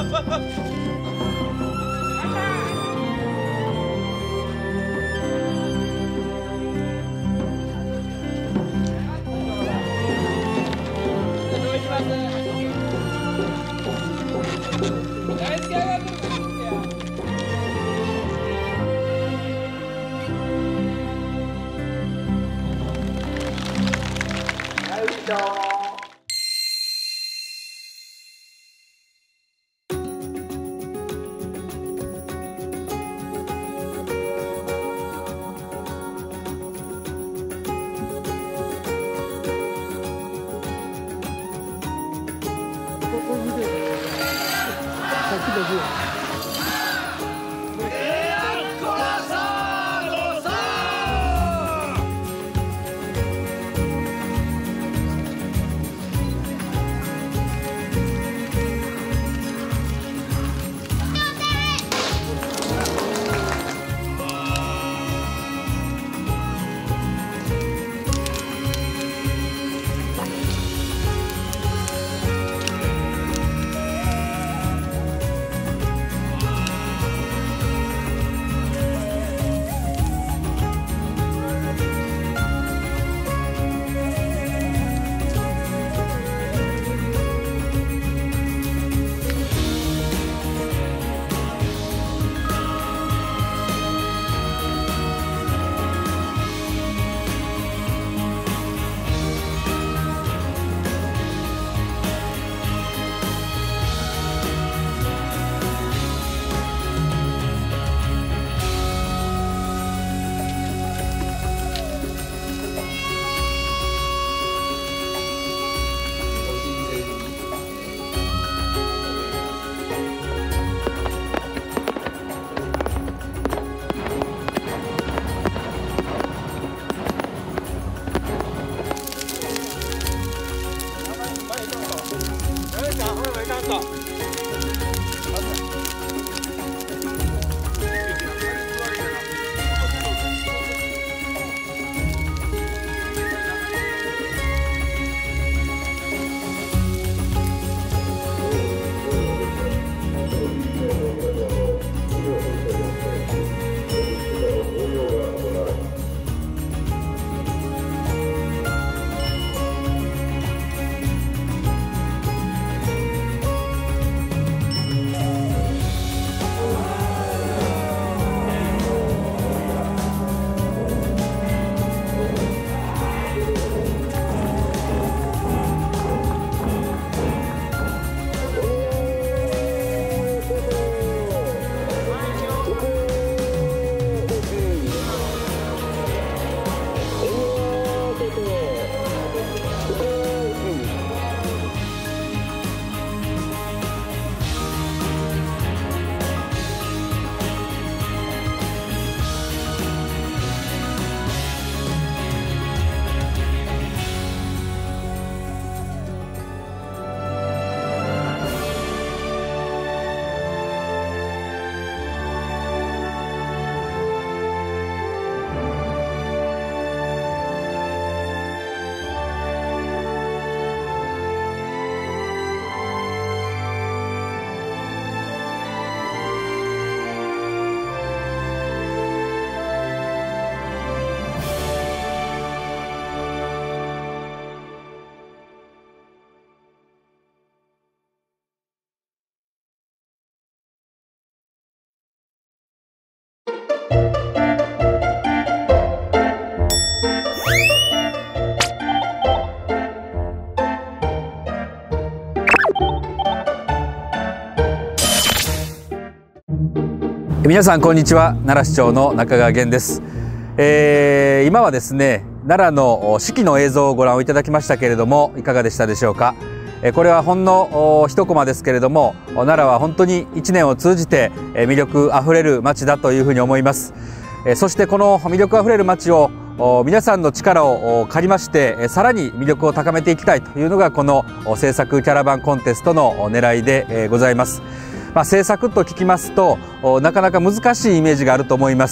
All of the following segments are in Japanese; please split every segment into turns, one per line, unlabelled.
皆さんこんにちは。奈良市長の中川源です。今はですね、奈良の四季の映像をご覧いただきましたけれども、いかがでしたでしょうか。これはほんの一コマですけれども、奈良は本当に1年を通じて魅力あふれる町だというふうに思います。そしてこの魅力あふれる町を皆さんの力を借りまして、さらに魅力を高めていきたいというのがこの制作キャラバンコンテストの狙いでございます。制作と聞きますとなかなか難しいイメージがあると思います。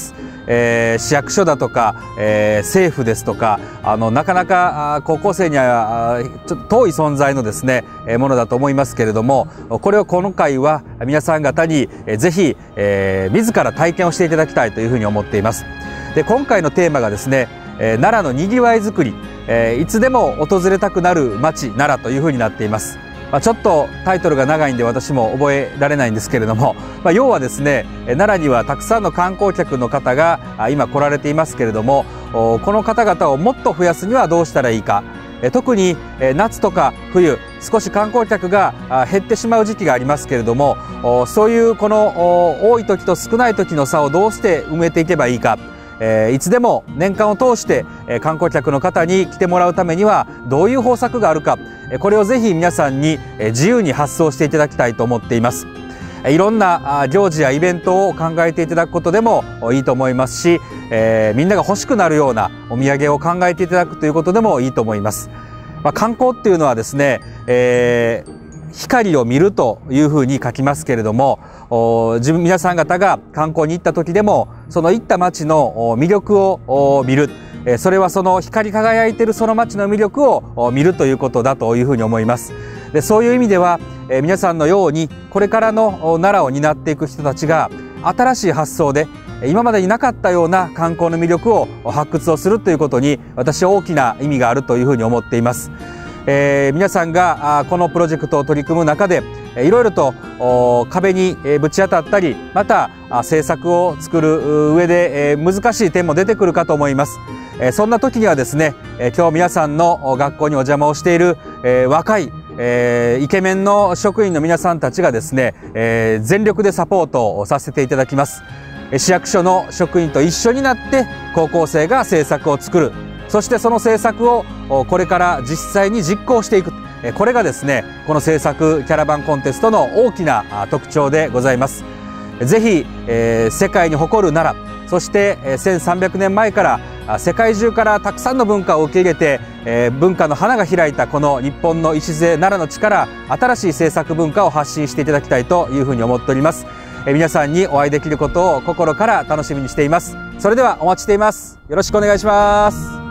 市役所だとか、政府ですとか、なかなか高校生にはちょっと遠い存在のですね、ものだと思いますけれども、これを今回は皆さん方にぜひ、自ら体験をしていただきたいというふうに思っています。で、今回のテーマがですね、奈良のにぎわいづくり、いつでも訪れたくなる町奈良というふうになっています。ちょっとタイトルが長いんで私も覚えられないんですけれども、要はですね、奈良にはたくさんの観光客の方が今来られていますけれども、この方々をもっと増やすにはどうしたらいいか、特に夏とか冬、少し観光客が減ってしまう時期がありますけれども、そういうこの多い時と少ない時の差をどうして埋めていけばいいか、いつでも年間を通して観光客の方に来てもらうためにはどういう方策があるか、これをぜひ皆さんに自由に発想していただきたいと思っています。いろんな行事やイベントを考えていただくことでもいいと思いますし、みんなが欲しくなるようなお土産を考えていただくということでもいいと思います。観光っていうのはですね、光を見るというふうに書きますけれども、皆さん方が観光に行った時でもその行った街の魅力を見る、それはその光り輝いているその街の魅力を見るということだというふうに思います。で、そういう意味では皆さんのようにこれからの奈良を担っていく人たちが新しい発想で今までになかったような観光の魅力を発掘をするということに私は大きな意味があるというふうに思っています。皆さんがこのプロジェクトを取り組む中でいろいろと壁にぶち当たったり、また政策を作る上で難しい点も出てくるかと思います。そんな時にはですね、今日皆さんの学校にお邪魔をしている若いイケメンの職員の皆さんたちがですね、全力でサポートをさせていただきます。市役所の職員と一緒になって高校生が政策を作る、そしてその政策をこれから実際に実行していく、これがですね、この政策キャラバンコンテストの大きな特徴でございます。ぜひ、世界に誇る奈良、そして1300年前から世界中からたくさんの文化を受け入れて、文化の花が開いたこの日本の礎奈良の地から新しい政策文化を発信していただきたいというふうに思っております。皆さんにお会いできることを心から楽しみにしています。それではお待ちしています。よろしくお願いします。